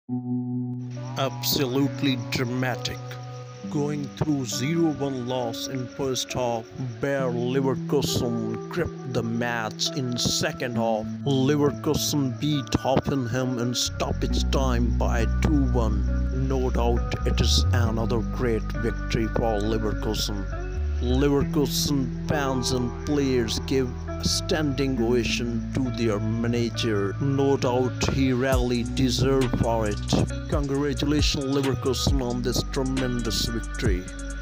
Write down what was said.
Absolutely dramatic. Going through 0-1 loss in first half, Bayer Leverkusen gripped the match in second half. Leverkusen beat Hoffenheim in stoppage time by 2-1. No doubt it is another great victory for Leverkusen. Leverkusen fans and players gave a standing ovation to their manager. No doubt he really deserved for it. Congratulations Leverkusen on this tremendous victory.